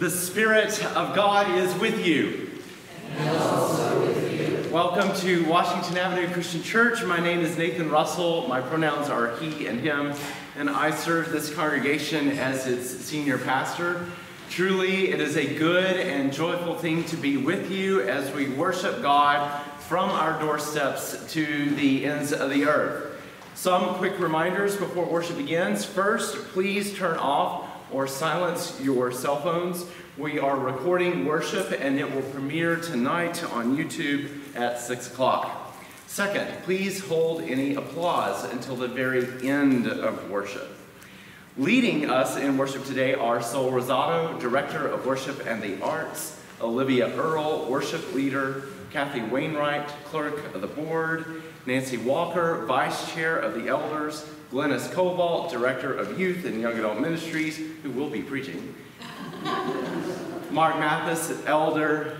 The Spirit of God is with you. And also with you. Welcome to Washington Avenue Christian Church. My name is Nathan Russell. My pronouns are he and him, and I serve this congregation as its senior pastor. Truly, it is a good and joyful thing to be with you as we worship God from our doorsteps to the ends of the earth. Some quick reminders before worship begins. First, please turn off or silence your cell phones. We are recording worship and it will premiere tonight on YouTube at 6 o'clock. Second, please hold any applause until the very end of worship. Leading us in worship today are Rizzato, Director of Worship and the Arts, Oliviya Earl, Worship Leader, Kathy Wainwright, Clerk of the Board, Nancy Walker, Vice Chair of the Elders, Glennis Covault, Director of Youth and Young Adult Ministries, who will be preaching, Mark Mathis, Elder.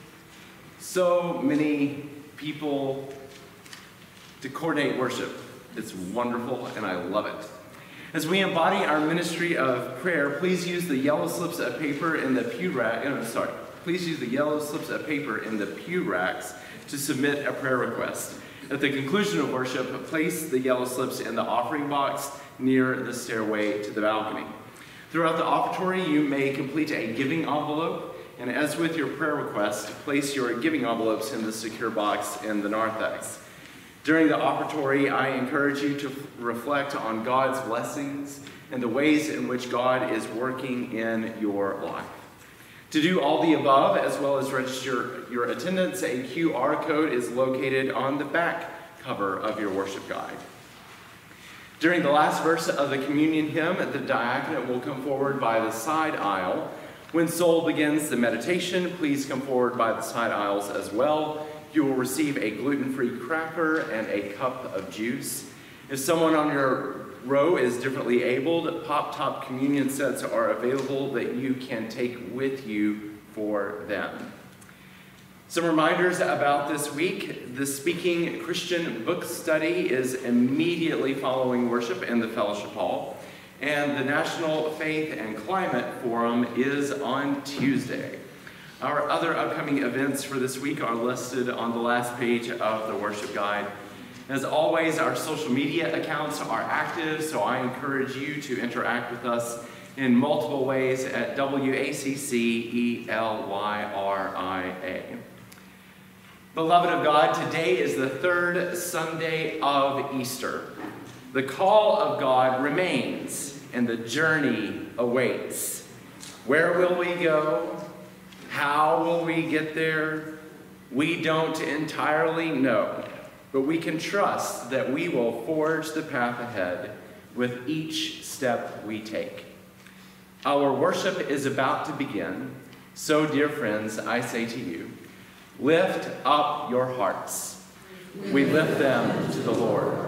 So many people to coordinate worship. It's wonderful and I love it. As we embody our ministry of prayer, please use the yellow slips of paper in the pew rack. Please use the yellow slips of paper in the pew racks to submit a prayer request. At the conclusion of worship, place the yellow slips in the offering box near the stairway to the balcony. Throughout the offertory, you may complete a giving envelope, and as with your prayer request, place your giving envelopes in the secure box in the narthex. During the offertory, I encourage you to reflect on God's blessings and the ways in which God is working in your life. To do all the above, as well as register your attendance, a QR code is located on the back cover of your worship guide. During the last verse of the communion hymn, the diaconate will come forward by the side aisle. When Soul begins the meditation, please come forward by the side aisles as well. You will receive a gluten-free cracker and a cup of juice. If someone on your row is differently abled, pop-top communion sets are available that you can take with you for them. Some reminders about this week. The Speaking Christian book study is immediately following worship in the fellowship hall, and the National Faith and Climate Forum is on Tuesday. Our other upcoming events for this week are listed on the last page of the worship guide. As always, our social media accounts are active, so I encourage you to interact with us in multiple ways at WACCELYRIA. Beloved of God, today is the third Sunday of Easter. The call of God remains, and the journey awaits. Where will we go? How will we get there? We don't entirely know. But we can trust that we will forge the path ahead with each step we take. Our worship is about to begin, so dear friends, I say to you, lift up your hearts. We lift them to the Lord.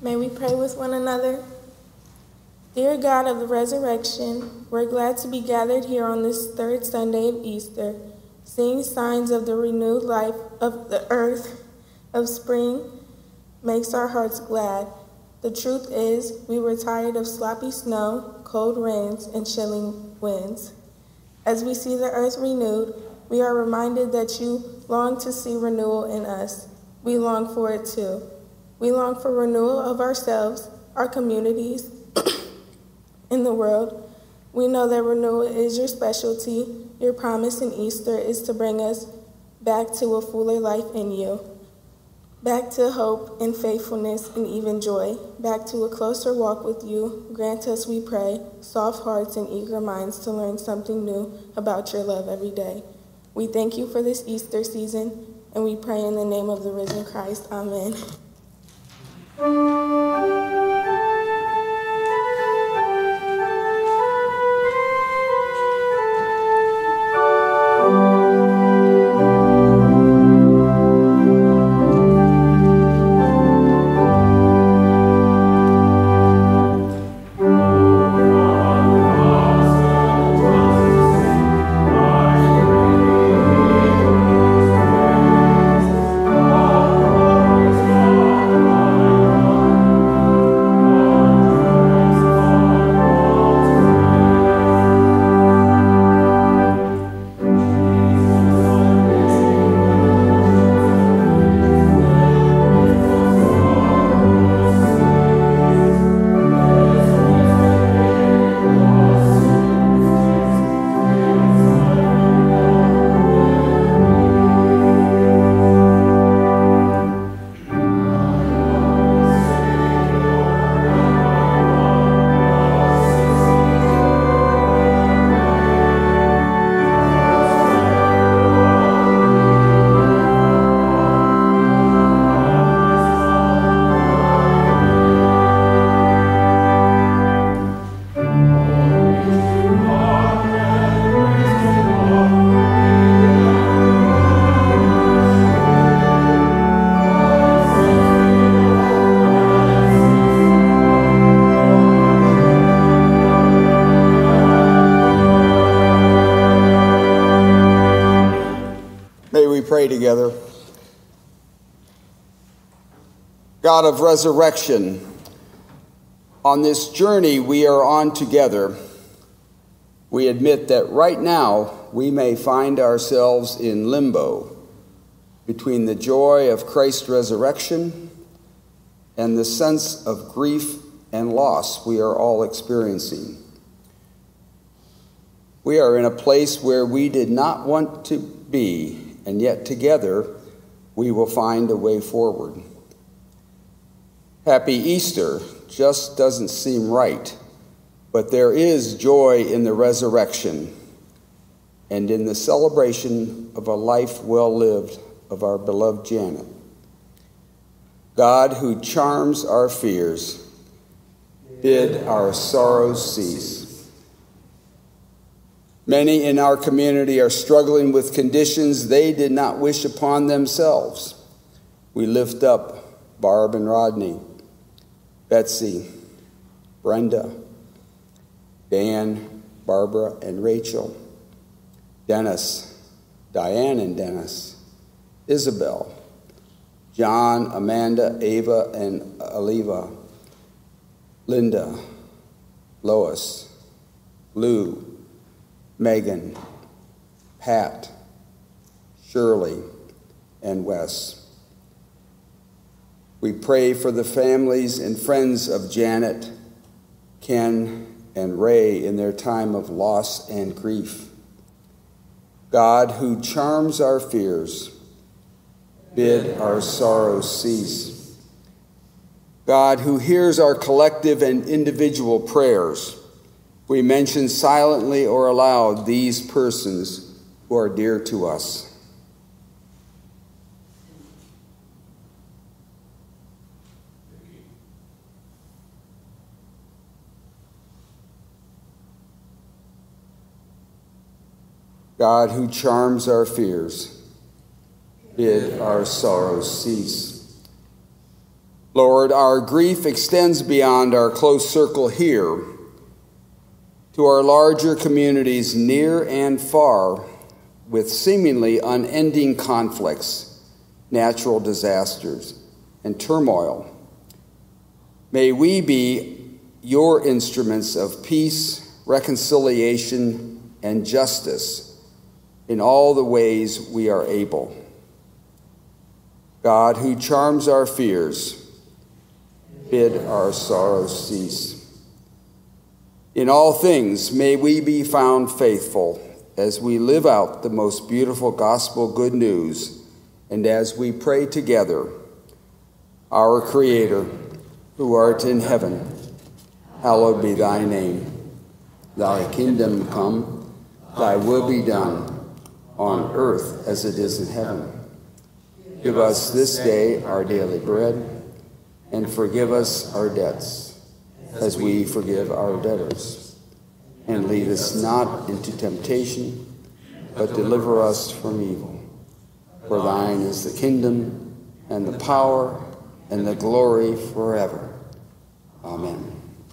May we pray with one another? Dear God of the resurrection, we're glad to be gathered here on this third Sunday of Easter, seeing signs of the renewed life of the earth, of spring, makes our hearts glad. The truth is, we were tired of sloppy snow, cold rains, and chilling winds. As we see the earth renewed, we are reminded that you long to see renewal in us. We long for it too. We long for renewal of ourselves, our communities, in the world. We know that renewal is your specialty. Your promise in Easter is to bring us back to a fuller life in you, back to hope and faithfulness and even joy, back to a closer walk with you. Grant us, we pray, soft hearts and eager minds to learn something new about your love every day. We thank you for this Easter season, and we pray in the name of the risen Christ. Amen. Pray together. God of resurrection, on this journey we are on together, we admit that right now we may find ourselves in limbo between the joy of Christ's resurrection and the sense of grief and loss we are all experiencing. We are in a place where we did not want to be, and yet together we will find a way forward. Happy Easter just doesn't seem right, but there is joy in the resurrection and in the celebration of a life well lived of our beloved Janet. God, who charms our fears, bid our sorrows cease. Many in our community are struggling with conditions they did not wish upon themselves. We lift up Barb and Rodney, Betsy, Brenda, Dan, Barbara, and Rachel, Dennis, Diane and Dennis, Isabel, John, Amanda, Ava, and Oliviya, Linda, Lois, Lou, Megan, Pat, Shirley, and Wes. We pray for the families and friends of Janet, Ken, and Ray in their time of loss and grief. God, who charms our fears, bid our sorrows cease. God, who hears our collective and individual prayers, we mention silently or aloud these persons who are dear to us. God, who charms our fears, bid our sorrows cease. Lord, our grief extends beyond our close circle here to our larger communities near and far, with seemingly unending conflicts, natural disasters, and turmoil. May we be your instruments of peace, reconciliation, and justice in all the ways we are able. God, who charms our fears, bid our sorrows cease. In all things, may we be found faithful as we live out the most beautiful gospel good news, and as we pray together, our Creator, who art in heaven, hallowed be thy name. Thy kingdom come, thy will be done, on earth as it is in heaven. Give us this day our daily bread, and forgive us our debts, as we forgive our debtors. And lead us not into temptation, but deliver us from evil. For thine is the kingdom, and the power, and the glory forever. Amen.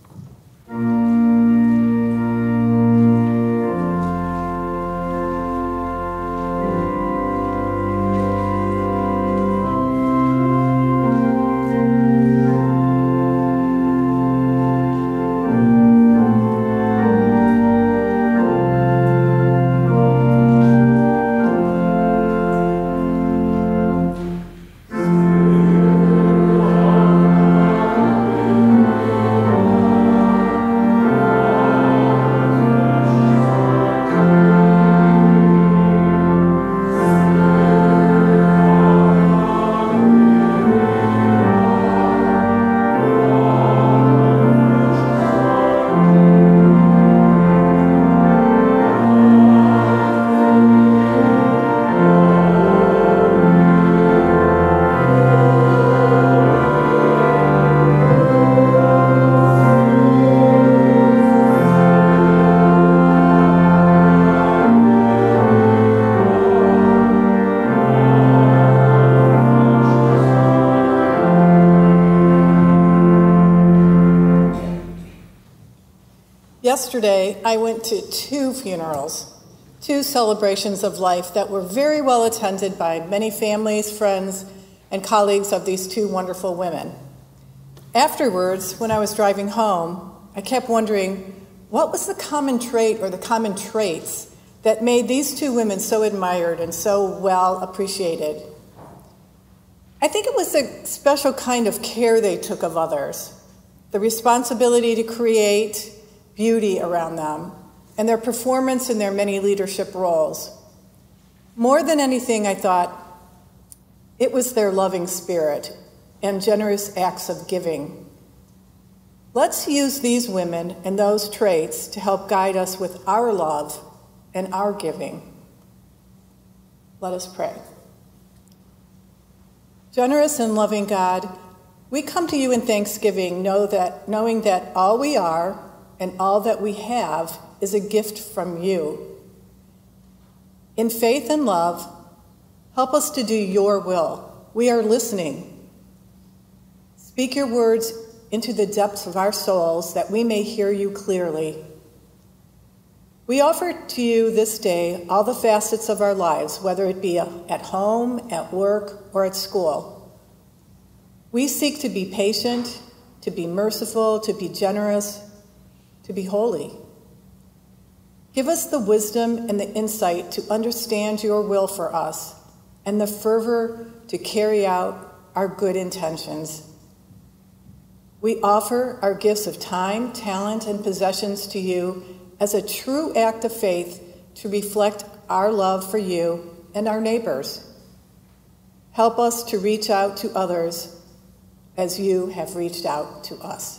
Yesterday, I went to 2 funerals, 2 celebrations of life that were very well attended by many families, friends, and colleagues of these 2 wonderful women. Afterwards, when I was driving home, I kept wondering, what was the common trait or the common traits that made these 2 women so admired and so well appreciated? I think it was the special kind of care they took of others, the responsibility to create beauty around them, and their performance in their many leadership roles. More than anything, I thought, it was their loving spirit and generous acts of giving. Let's use these women and those traits to help guide us with our love and our giving. Let us pray. Generous and loving God, we come to you in thanksgiving, knowing that all we are and all that we have is a gift from you. In faith and love, help us to do your will. We are listening. Speak your words into the depths of our souls that we may hear you clearly. We offer to you this day all the facets of our lives, whether it be at home, at work, or at school. We seek to be patient, to be merciful, to be generous, to be holy. Give us the wisdom and the insight to understand your will for us and the fervor to carry out our good intentions. We offer our gifts of time, talent, and possessions to you as a true act of faith to reflect our love for you and our neighbors. Help us to reach out to others as you have reached out to us.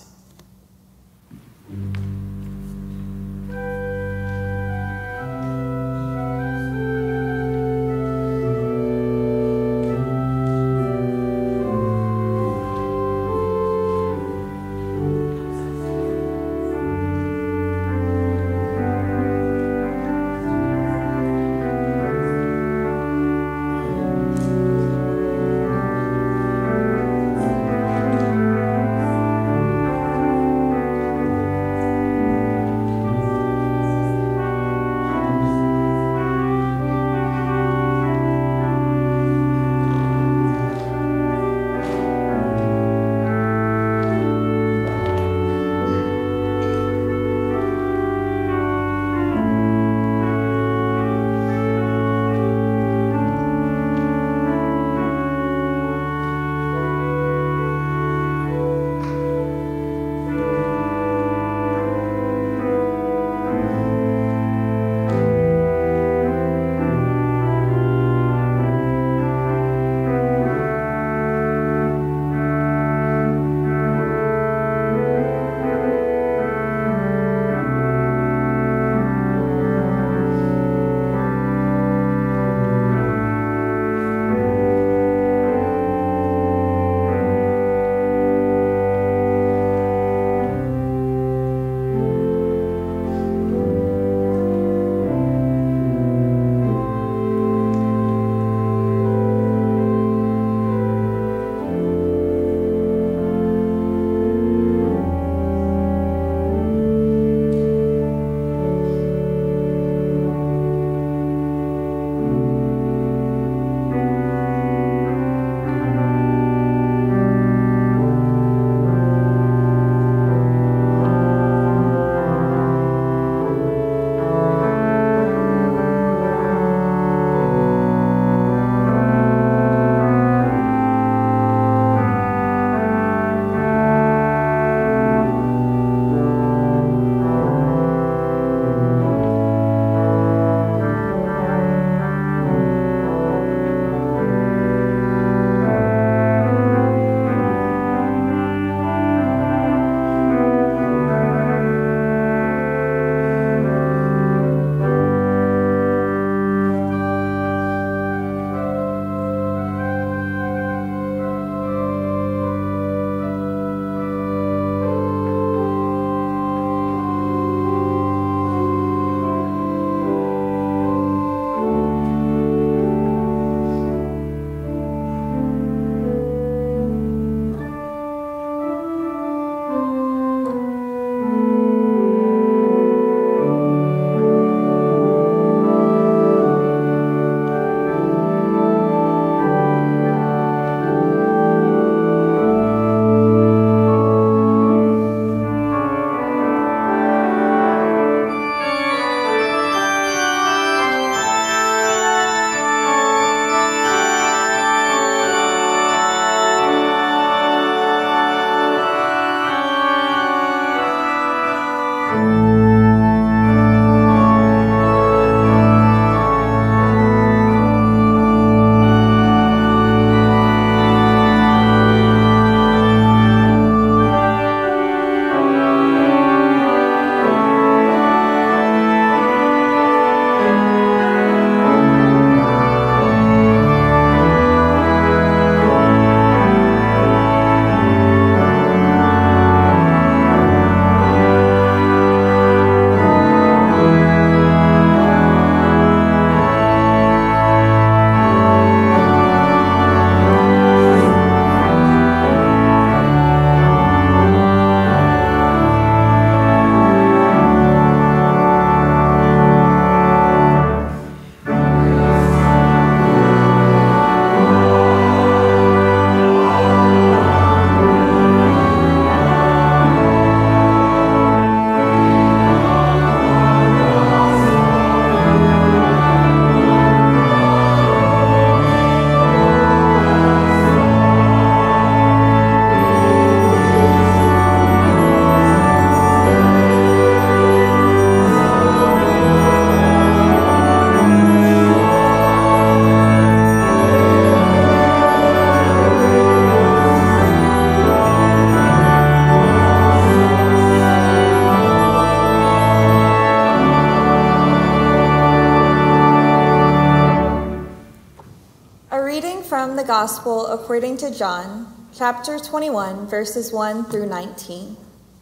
the Gospel according to John, chapter 21, verses 1 through 19.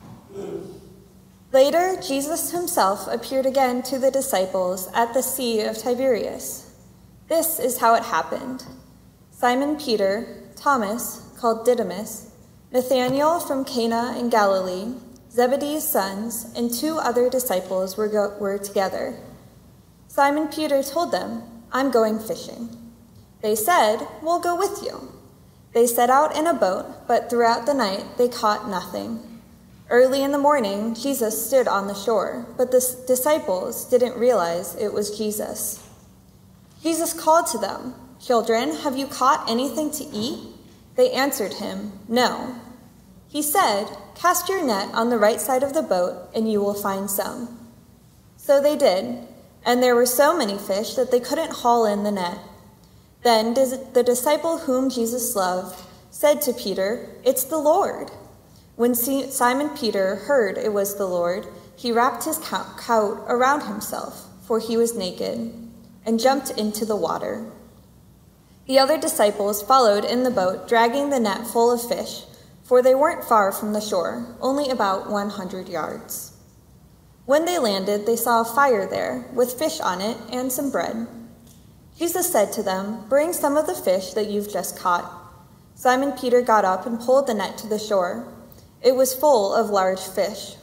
Later, Jesus himself appeared again to the disciples at the Sea of Tiberias. This is how it happened. Simon Peter, Thomas, called Didymus, Nathanael from Cana in Galilee, Zebedee's sons, and 2 other disciples were together. Simon Peter told them, "I'm going fishing." They said, "We'll go with you." They set out in a boat, but throughout the night they caught nothing. Early in the morning, Jesus stood on the shore, but the disciples didn't realize it was Jesus. Jesus called to them, "Children, have you caught anything to eat?" They answered him, "No." He said, "Cast your net on the right side of the boat, and you will find some." So they did, and there were so many fish that they couldn't haul in the net. Then the disciple whom Jesus loved said to Peter, "It's the Lord." When Simon Peter heard it was the Lord, he wrapped his coat around himself, for he was naked, and jumped into the water. The other disciples followed in the boat, dragging the net full of fish, for they weren't far from the shore, only about 100 yards. When they landed, they saw a fire there, with fish on it and some bread. Jesus said to them, "Bring some of the fish that you've just caught." Simon Peter got up and pulled the net to the shore. It was full of large fish,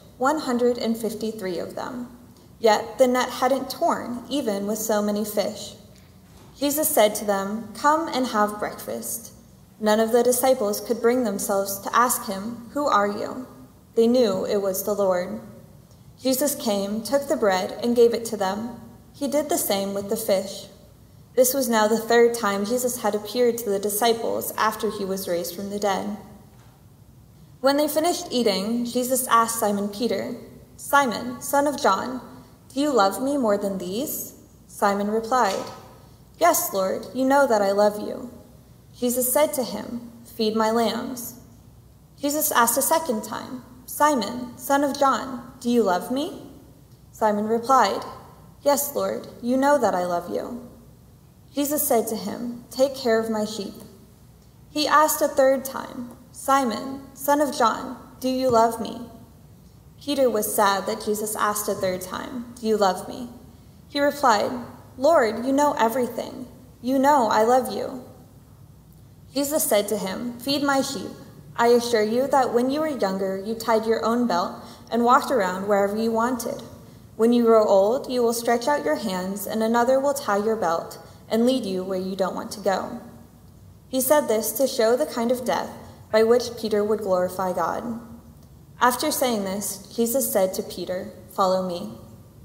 153 of them. Yet the net hadn't torn, even with so many fish. Jesus said to them, "Come and have breakfast." None of the disciples could bring themselves to ask him, "Who are you?" They knew it was the Lord. Jesus came, took the bread, and gave it to them. He did the same with the fish. This was now the 3rd time Jesus had appeared to the disciples after he was raised from the dead. When they finished eating, Jesus asked Simon Peter, "Simon, son of John, do you love me more than these?" Simon replied, "Yes, Lord, you know that I love you." Jesus said to him, "Feed my lambs." Jesus asked a second time, "Simon, son of John, do you love me?" Simon replied, "Yes, Lord, you know that I love you." Jesus said to him, "Take care of my sheep." He asked a 3rd time, "Simon, son of John, do you love me?" Peter was sad that Jesus asked a 3rd time, "Do you love me?" He replied, "Lord, you know everything. You know I love you." Jesus said to him, "Feed my sheep. I assure you that when you were younger, you tied your own belt and walked around wherever you wanted. When you grow old, you will stretch out your hands, and another will tie your belt and lead you where you don't want to go." He said this to show the kind of death by which Peter would glorify God. After saying this, Jesus said to Peter, "Follow me."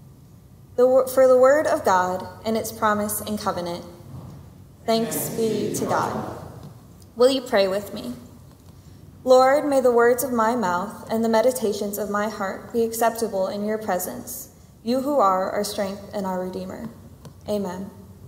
For the word of God and its promise and covenant. Thanks be to God. Will you pray with me? Lord, may the words of my mouth and the meditations of my heart be acceptable in your presence, you who are our strength and our Redeemer. Amen.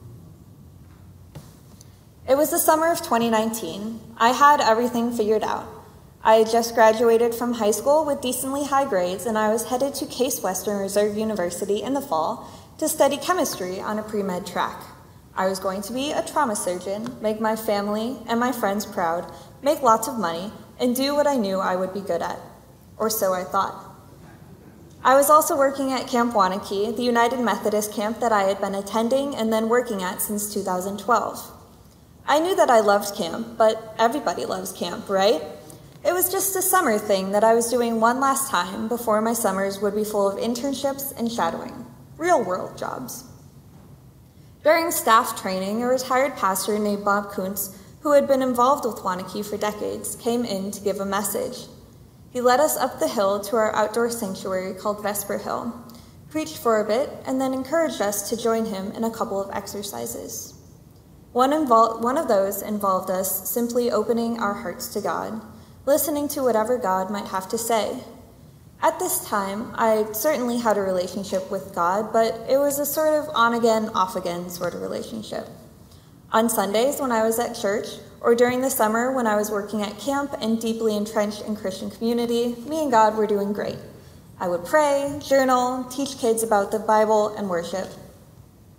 It was the summer of 2019. I had everything figured out. I had just graduated from high school with decently high grades, and I was headed to Case Western Reserve University in the fall to study chemistry on a pre-med track. I was going to be a trauma surgeon, make my family and my friends proud, make lots of money, and do what I knew I would be good at. Or so I thought. I was also working at Camp Waunakee, the United Methodist camp that I had been attending and then working at since 2012. I knew that I loved camp, but everybody loves camp, right? It was just a summer thing that I was doing one last time before my summers would be full of internships and shadowing, real-world jobs. During staff training, a retired pastor named Bob Kuntz, who had been involved with Waunakee for decades, came in to give a message. He led us up the hill to our outdoor sanctuary called Vesper Hill, preached for a bit, and then encouraged us to join him in a couple of exercises. One of those involved us simply opening our hearts to God, listening to whatever God might have to say. At this time, I certainly had a relationship with God, but it was a sort of on-again, off-again sort of relationship. On Sundays when I was at church, or during the summer when I was working at camp and deeply entrenched in Christian community, me and God were doing great. I would pray, journal, teach kids about the Bible, and worship.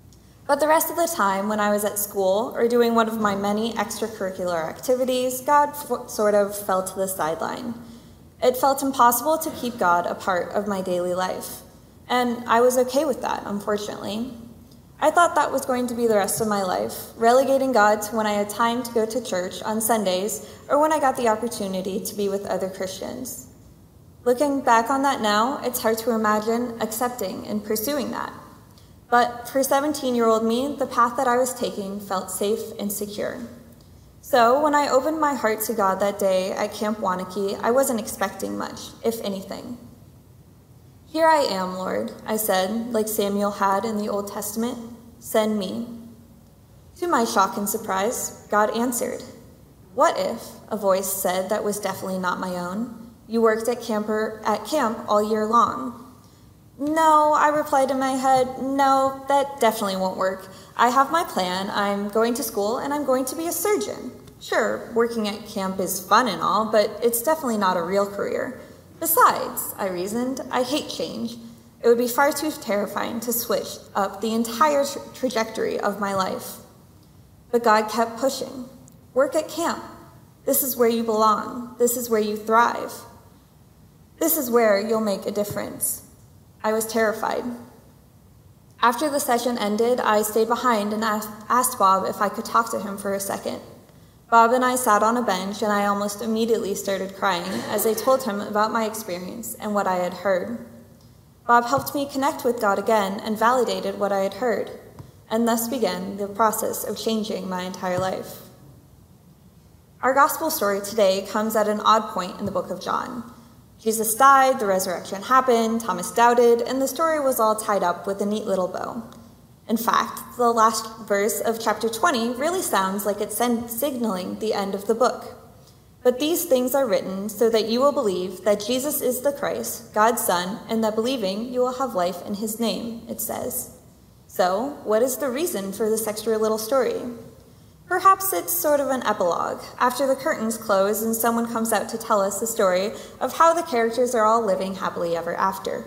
But the rest of the time, when I was at school or doing one of my many extracurricular activities, God sort of fell to the sideline. It felt impossible to keep God a part of my daily life. And I was okay with that, unfortunately. I thought that was going to be the rest of my life, relegating God to when I had time to go to church on Sundays or when I got the opportunity to be with other Christians. Looking back on that now, it's hard to imagine accepting and pursuing that. But for 17-year-old me, the path that I was taking felt safe and secure. So when I opened my heart to God that day at Camp Wanakee, I wasn't expecting much, if anything. "Here I am, Lord," I said, like Samuel had in the Old Testament. "Send me." To my shock and surprise, God answered. "What if," a voice said that was definitely not my own, "you worked at camp all year long?" "No," I replied in my head, "no, that definitely won't work. I have my plan. I'm going to school and I'm going to be a surgeon. Sure, working at camp is fun and all, but it's definitely not a real career. Besides," I reasoned, "I hate change. It would be far too terrifying to switch up the entire trajectory of my life." But God kept pushing. "Work at camp. This is where you belong. This is where you thrive. This is where you'll make a difference." I was terrified. After the session ended, I stayed behind and asked Bob if I could talk to him for a second. Bob and I sat on a bench, and I almost immediately started crying as I told him about my experience and what I had heard. Bob helped me connect with God again and validated what I had heard, and thus began the process of changing my entire life. Our gospel story today comes at an odd point in the book of John. Jesus died, the resurrection happened, Thomas doubted, and the story was all tied up with a neat little bow. In fact, the last verse of chapter 20 really sounds like it's signaling the end of the book. "But these things are written so that you will believe that Jesus is the Christ, God's Son, and that believing you will have life in his name," it says. So, what is the reason for this extra little story? Perhaps it's sort of an epilogue, after the curtains close and someone comes out to tell us the story of how the characters are all living happily ever after.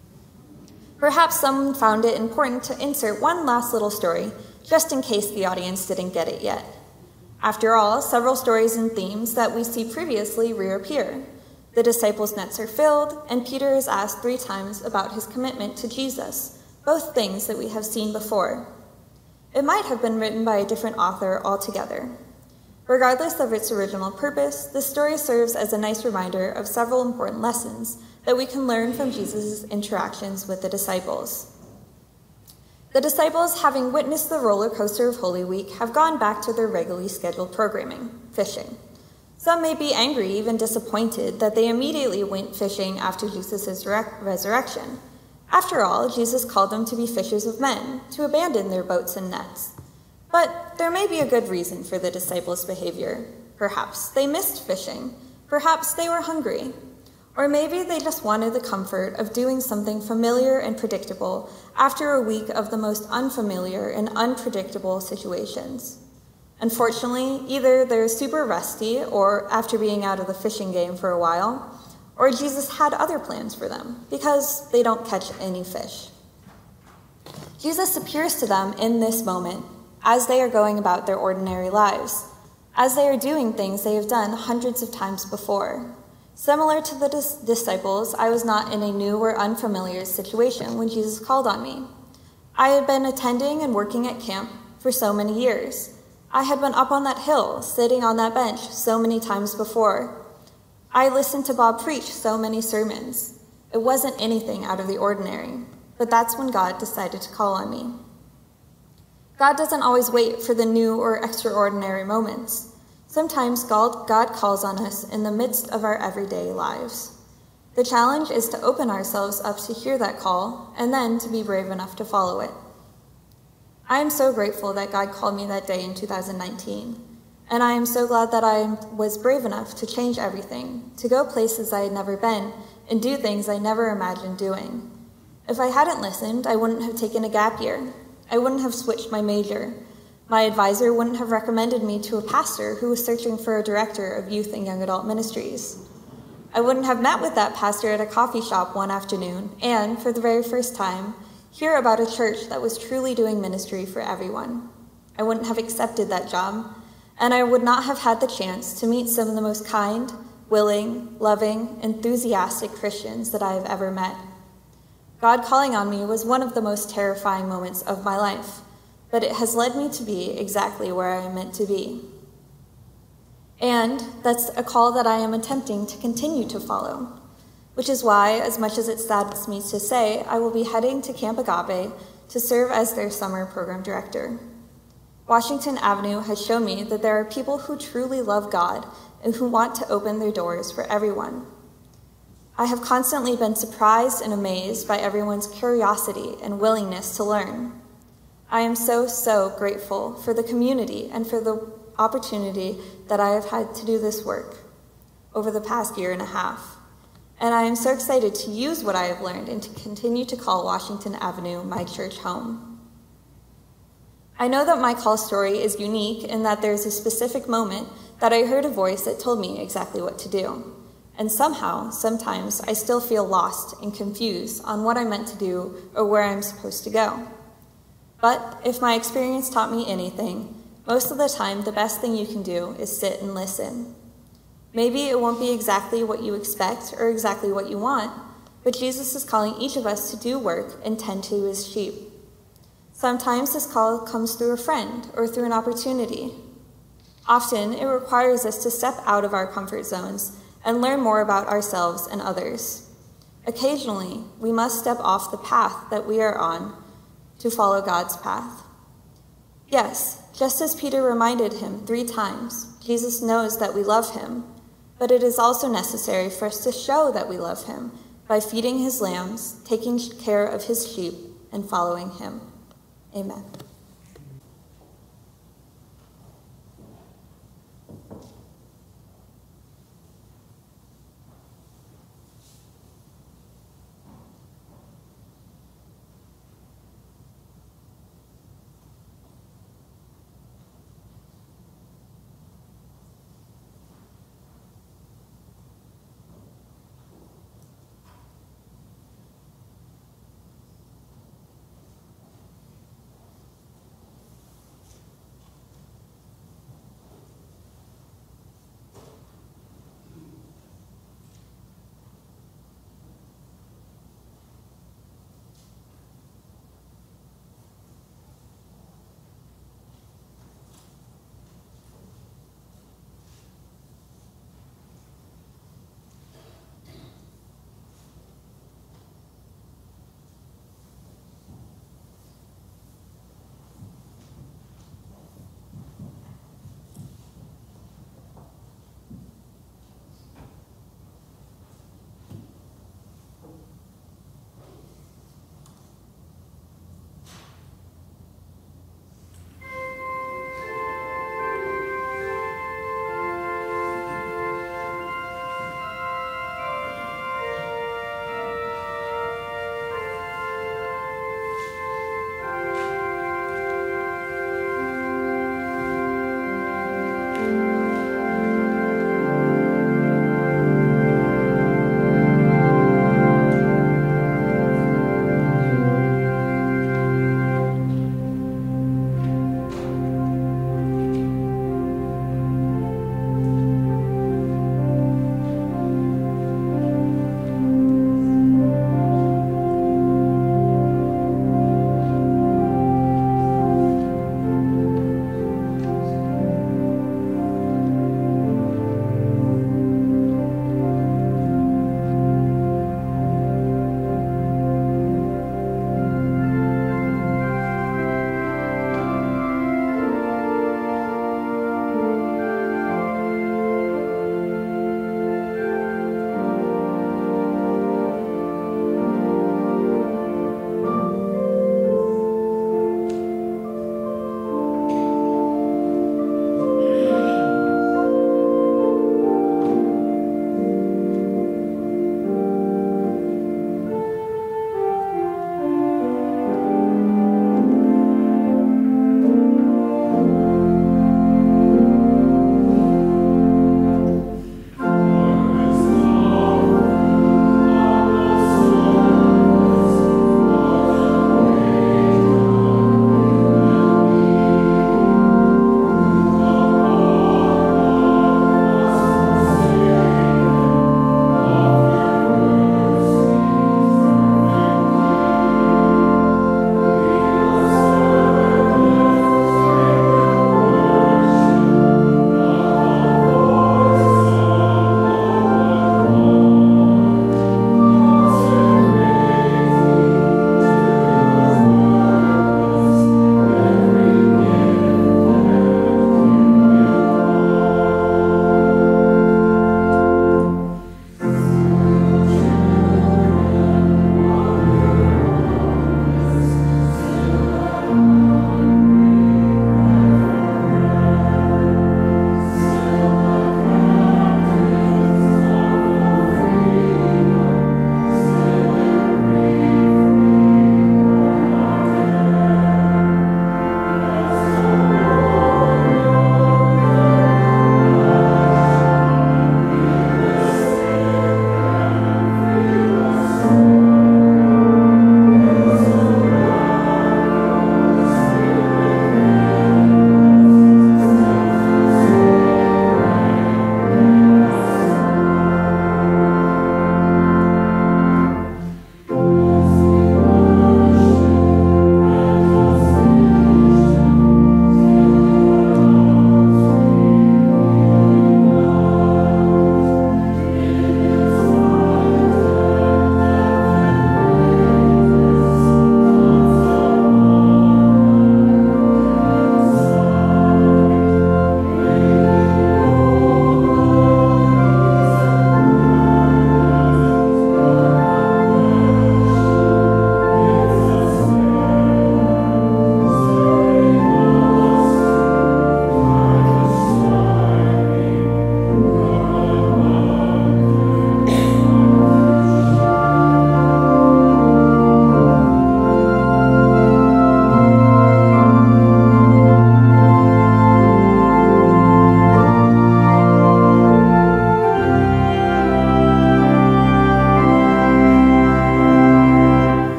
Perhaps someone found it important to insert one last little story, just in case the audience didn't get it yet. After all, several stories and themes that we see previously reappear. The disciples' nets are filled, and Peter is asked 3 times about his commitment to Jesus, both things that we have seen before. It might have been written by a different author altogether. Regardless of its original purpose, this story serves as a nice reminder of several important lessons that we can learn from Jesus' interactions with the disciples. The disciples, having witnessed the roller coaster of Holy Week, have gone back to their regularly scheduled programming, fishing. Some may be angry, even disappointed, that they immediately went fishing after Jesus' resurrection. After all, Jesus called them to be fishers of men, to abandon their boats and nets. But there may be a good reason for the disciples' behavior. Perhaps they missed fishing. Perhaps they were hungry. Or maybe they just wanted the comfort of doing something familiar and predictable after a week of the most unfamiliar and unpredictable situations. Unfortunately, either they're super rusty or after being out of the fishing game for a while, or Jesus had other plans for them because they don't catch any fish. Jesus appears to them in this moment as they are going about their ordinary lives, as they are doing things they have done hundreds of times before. Similar to the disciples, I was not in a new or unfamiliar situation when Jesus called on me. I had been attending and working at camp for so many years. I had been up on that hill, sitting on that bench so many times before. I listened to Bob preach so many sermons. It wasn't anything out of the ordinary, but that's when God decided to call on me. God doesn't always wait for the new or extraordinary moments. Sometimes God calls on us in the midst of our everyday lives. The challenge is to open ourselves up to hear that call and then to be brave enough to follow it. I am so grateful that God called me that day in 2019. And I am so glad that I was brave enough to change everything, to go places I had never been, and do things I never imagined doing. If I hadn't listened, I wouldn't have taken a gap year. I wouldn't have switched my major. My advisor wouldn't have recommended me to a pastor who was searching for a director of youth and young adult ministries. I wouldn't have met with that pastor at a coffee shop one afternoon, and for the very first time, hear about a church that was truly doing ministry for everyone. I wouldn't have accepted that job, and I would not have had the chance to meet some of the most kind, willing, loving, enthusiastic Christians that I have ever met. God calling on me was one of the most terrifying moments of my life, but it has led me to be exactly where I am meant to be. And that's a call that I am attempting to continue to follow, which is why, as much as it saddens me to say, I will be heading to Camp Agape to serve as their summer program director. Washington Avenue has shown me that there are people who truly love God and who want to open their doors for everyone. I have constantly been surprised and amazed by everyone's curiosity and willingness to learn. I am so grateful for the community and for the opportunity that I have had to do this work over the past year and a half. And I am so excited to use what I have learned and to continue to call Washington Avenue my church home. I know that my call story is unique in that there's a specific moment that I heard a voice that told me exactly what to do. And somehow, sometimes, I still feel lost and confused on what I'm meant to do or where I'm supposed to go. But if my experience taught me anything, most of the time, the best thing you can do is sit and listen. Maybe it won't be exactly what you expect or exactly what you want, but Jesus is calling each of us to do work and tend to his sheep. Sometimes this call comes through a friend or through an opportunity. Often, it requires us to step out of our comfort zones and learn more about ourselves and others. Occasionally, we must step off the path that we are on to follow God's path. Yes, just as Peter reminded him 3 times, Jesus knows that we love him, but it is also necessary for us to show that we love him by feeding his lambs, taking care of his sheep, and following him. Amen.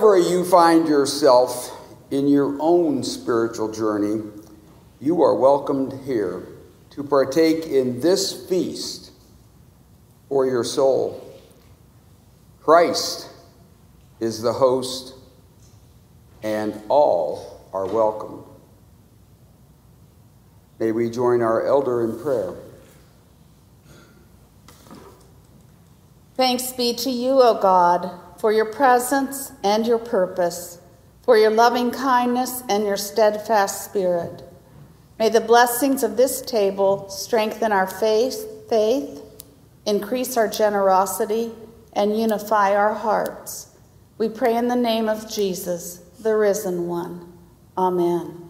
Wherever you find yourself in your own spiritual journey, you are welcomed here to partake in this feast for your soul. Christ is the host, and all are welcome. May we join our elder in prayer. Thanks be to you, O God, for your presence and your purpose, for your loving kindness and your steadfast spirit. May the blessings of this table strengthen our faith, increase our generosity, and unify our hearts. We pray in the name of Jesus, the risen one. Amen.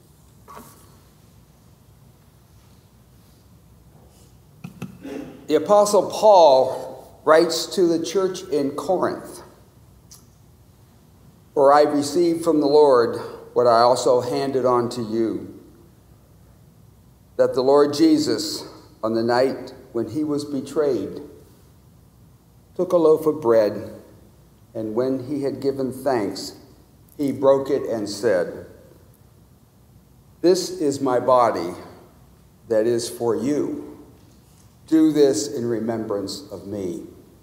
The Apostle Paul writes to the church in Corinth, "For I received from the Lord what I also handed on to you, that the Lord Jesus, on the night when he was betrayed, took a loaf of bread, and when he had given thanks, he broke it and said, 'This is my body that is for you. Do this in remembrance of me.'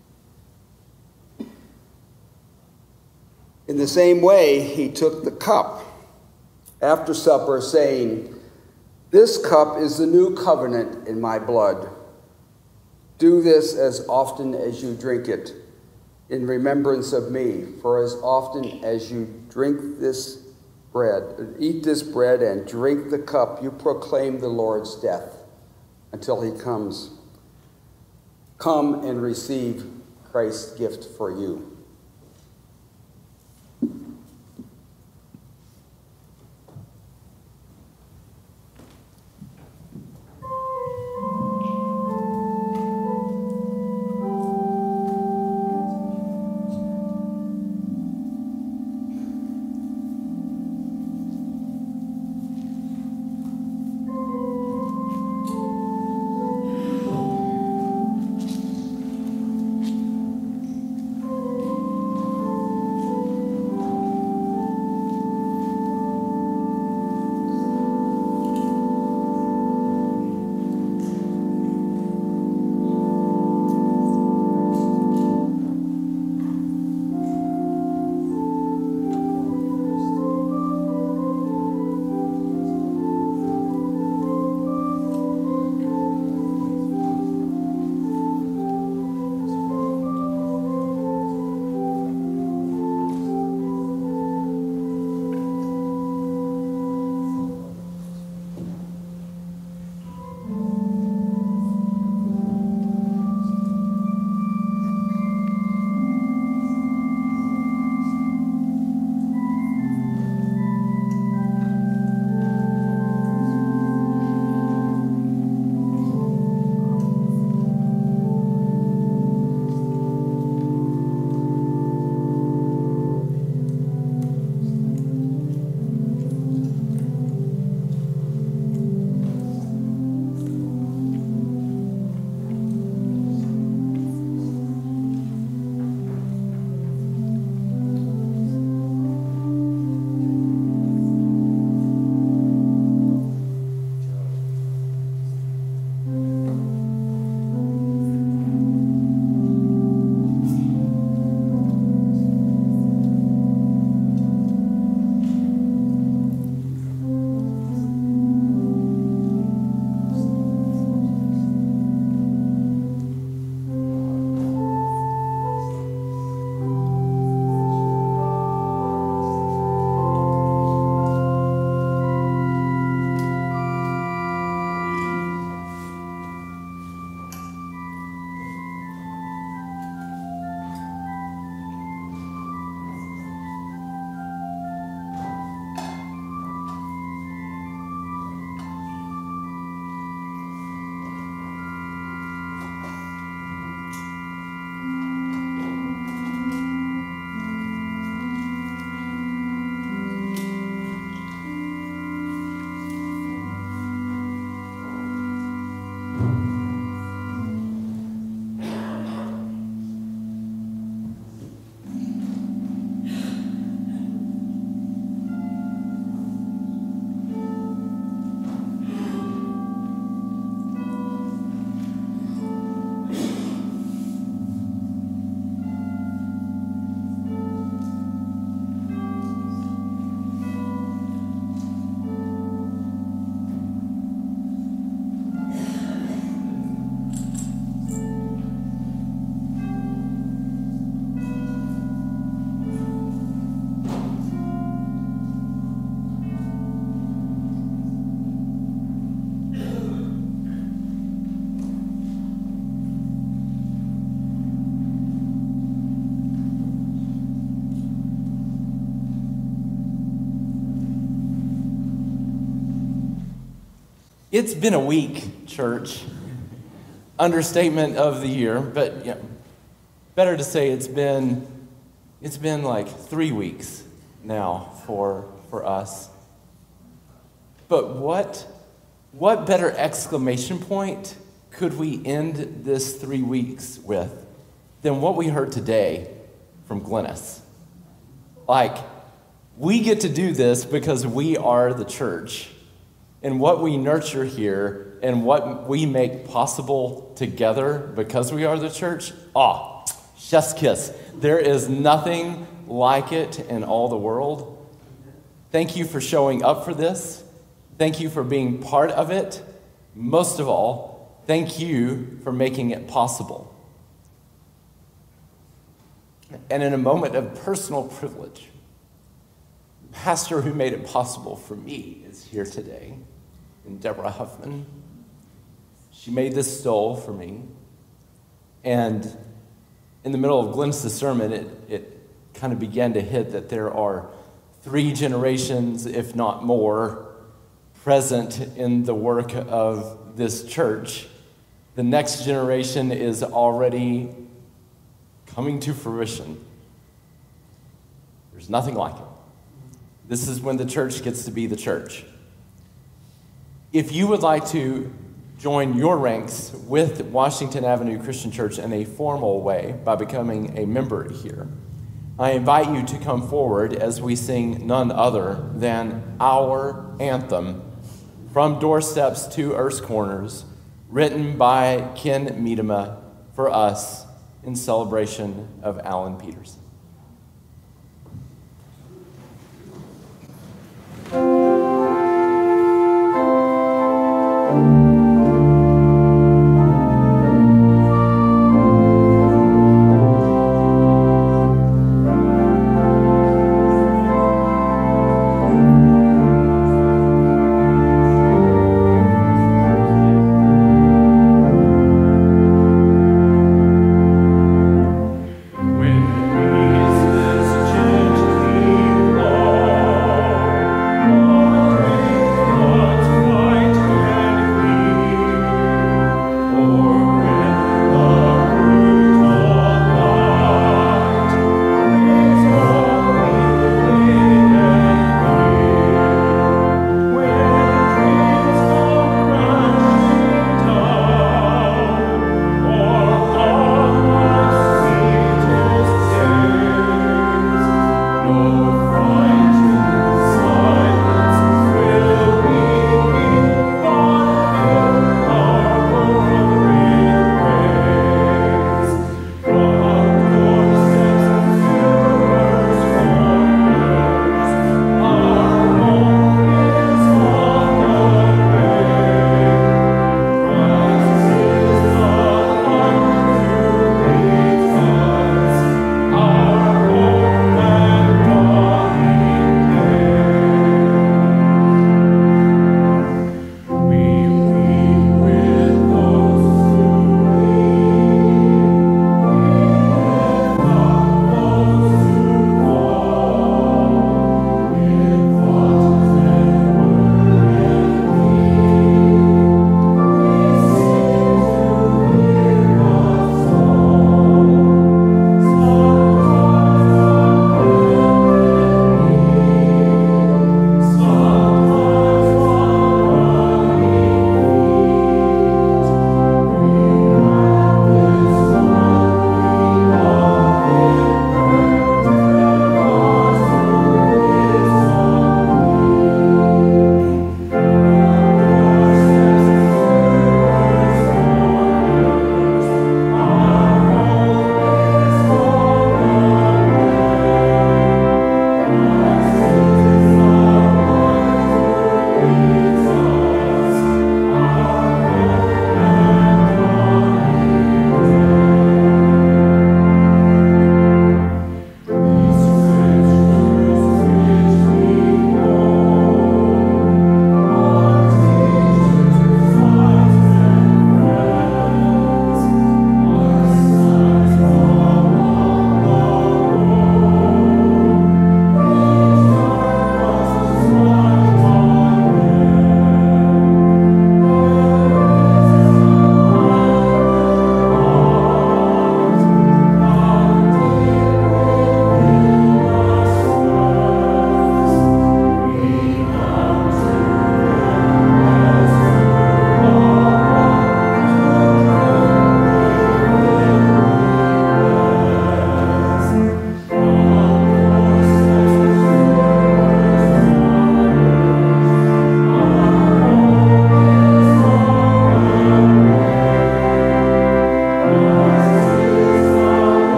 In the same way, he took the cup after supper, saying, 'This cup is the new covenant in my blood. Do this as often as you drink it in remembrance of me. For as often as you eat this bread and drink the cup, you proclaim the Lord's death until he comes. Come and receive Christ's gift for you.'" It's been a week, church. Understatement of the year, but yeah, better to say it's been like 3 weeks now for us. But what better exclamation point could we end this 3 weeks with than what we heard today from Glennis? Like, we get to do this because we are the church. And what we nurture here and what we make possible together because we are the church, chef's kiss. There is nothing like it in all the world. Thank you for showing up for this. Thank you for being part of it. Most of all, thank you for making it possible. And in a moment of personal privilege, the pastor who made it possible for me is here today, and Deborah Huffman. She made this stole for me. And in the middle of Glennis' sermon, it kind of began to hit that there are 3 generations, if not more, present in the work of this church. The next generation is already coming to fruition. There's nothing like it. This is when the church gets to be the church. If you would like to join your ranks with Washington Avenue Christian Church in a formal way by becoming a member here, I invite you to come forward as we sing none other than our anthem, From Doorsteps to Earth's Corners, written by Ken Miedema for us in celebration of Alan Peterson.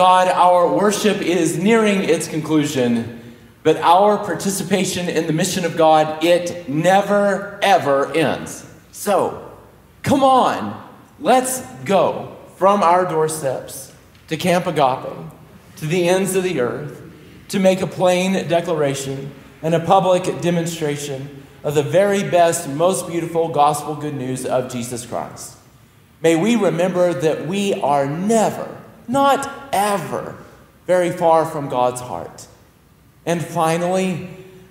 God, our worship is nearing its conclusion, but our participation in the mission of God, it never, ever ends. So, come on, let's go from our doorsteps to Camp Agape, to the ends of the earth, to make a plain declaration and a public demonstration of the very best, most beautiful gospel good news of Jesus Christ. May we remember that we are never, not ever, very far from God's heart. And finally,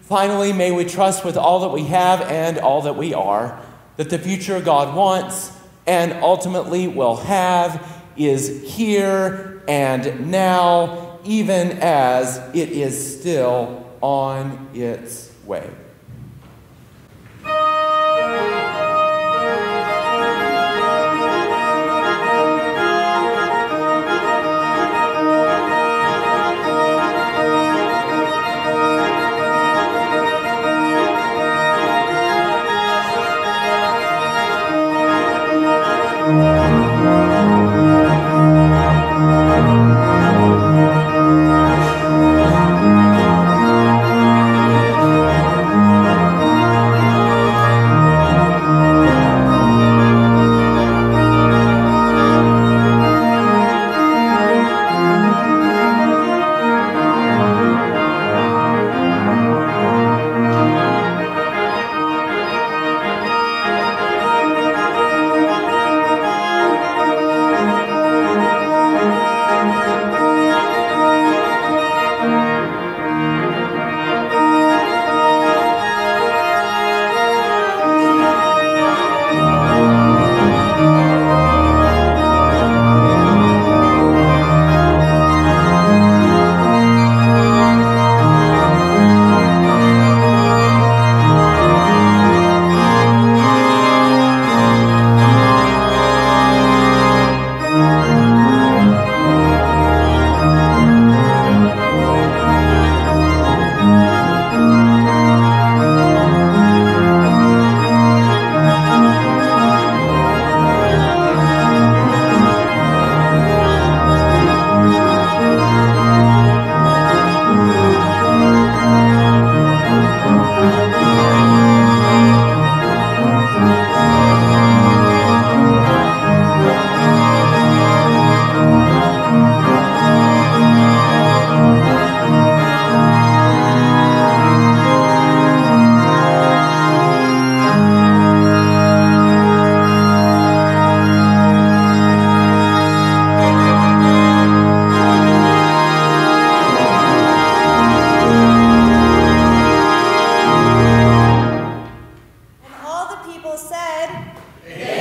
may we trust with all that we have and all that we are, that the future God wants and ultimately will have is here and now, even as it is still on its way. All the people said, Amen.